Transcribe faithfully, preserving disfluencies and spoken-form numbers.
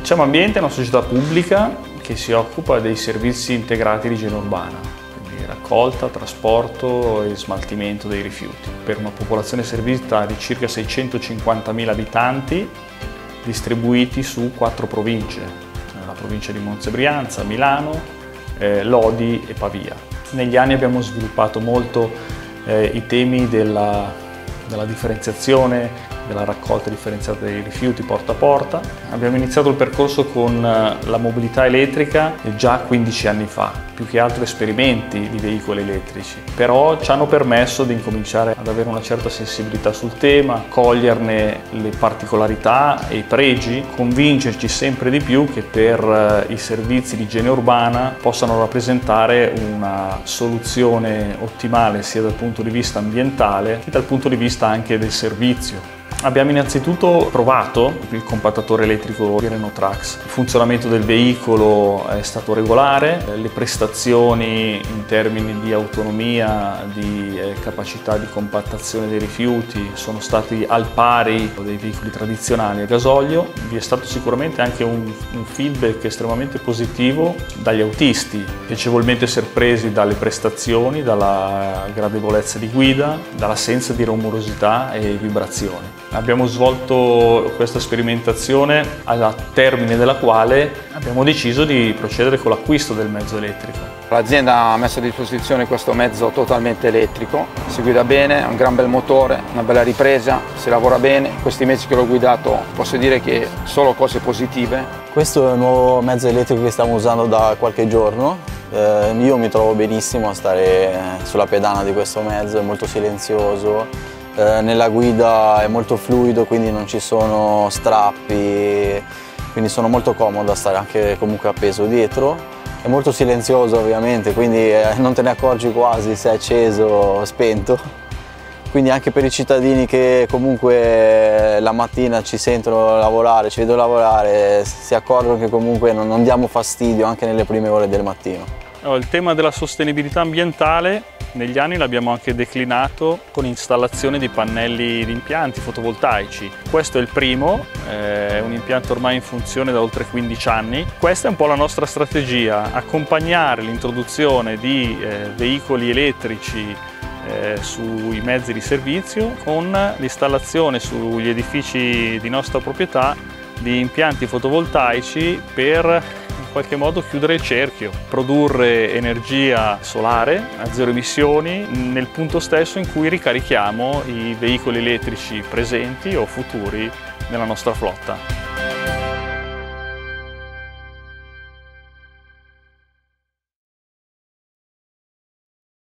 Diciamo Ambiente è una società pubblica che si occupa dei servizi integrati di igiene urbana, quindi raccolta, trasporto e smaltimento dei rifiuti, per una popolazione servita di circa seicentocinquantamila abitanti distribuiti su quattro province, la provincia di Monza e Brianza, Milano, eh, Lodi e Pavia. Negli anni abbiamo sviluppato molto eh, i temi della, della differenziazione, della raccolta differenziata dei rifiuti porta a porta. Abbiamo iniziato il percorso con la mobilità elettrica già quindici anni fa, più che altro esperimenti di veicoli elettrici, però ci hanno permesso di incominciare ad avere una certa sensibilità sul tema, coglierne le particolarità e i pregi, convincerci sempre di più che per i servizi di igiene urbana possano rappresentare una soluzione ottimale sia dal punto di vista ambientale che dal punto di vista anche del servizio. Abbiamo innanzitutto provato il compattatore elettrico di Renault Trax. Il funzionamento del veicolo è stato regolare, le prestazioni in termini di autonomia, di eh, capacità di compattazione dei rifiuti sono stati al pari dei veicoli tradizionali a gasolio. Vi è stato sicuramente anche un, un feedback estremamente positivo dagli autisti, piacevolmente sorpresi dalle prestazioni, dalla gradevolezza di guida, dall'assenza di rumorosità e vibrazioni. Abbiamo svolto questa sperimentazione al termine della quale abbiamo deciso di procedere con l'acquisto del mezzo elettrico. L'azienda ha messo a disposizione questo mezzo totalmente elettrico, si guida bene, ha un gran bel motore, una bella ripresa, si lavora bene. Questi mesi che l'ho guidato posso dire che solo cose positive. Questo è il nuovo mezzo elettrico che stiamo usando da qualche giorno. Eh, io mi trovo benissimo a stare sulla pedana di questo mezzo, è molto silenzioso. Eh, nella guida è molto fluido, quindi non ci sono strappi, quindi sono molto comodo a stare anche comunque appeso dietro. È molto silenzioso ovviamente, quindi eh, non te ne accorgi quasi se è acceso o spento. Quindi anche per i cittadini che comunque la mattina ci sentono lavorare, ci vedono lavorare, si accorgono che comunque non, non diamo fastidio anche nelle prime ore del mattino. Il tema della sostenibilità ambientale negli anni l'abbiamo anche declinato con installazione di pannelli di impianti fotovoltaici. Questo è il primo, è un impianto ormai in funzione da oltre quindici anni. Questa è un po' la nostra strategia, accompagnare l'introduzione di eh, veicoli elettrici eh, sui mezzi di servizio con l'installazione sugli edifici di nostra proprietà di impianti fotovoltaici per in qualche modo chiudere il cerchio, produrre energia solare a zero emissioni nel punto stesso in cui ricarichiamo i veicoli elettrici presenti o futuri nella nostra flotta.